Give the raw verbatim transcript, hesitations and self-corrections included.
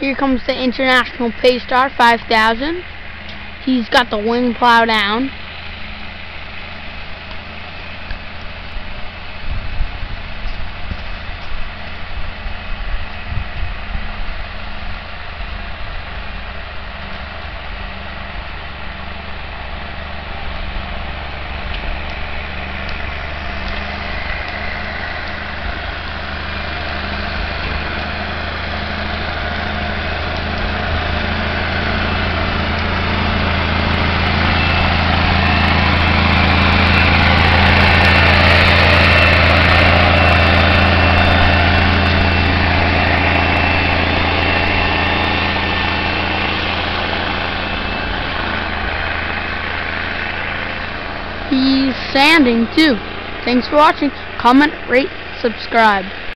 Here comes the International Paystar five thousand. He's got the wing plow down. He's sanding too. Thanks for watching. Comment, rate, subscribe.